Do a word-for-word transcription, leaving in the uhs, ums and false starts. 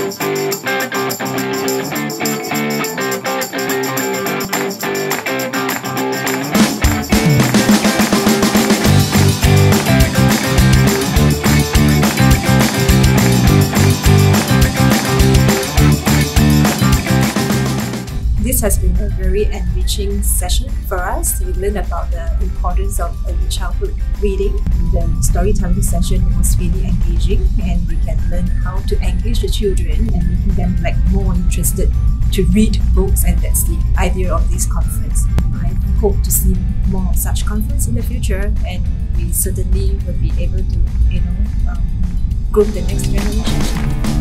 This has been a very enriching session for us. We learned about the importance of early childhood reading. The storytelling session was really engaging, and we can learn how to engage the children and making them like more interested to read books, and that's the idea of this conference. I hope to see more such conferences in the future, and we certainly will be able to, you know, um, groom the next generation.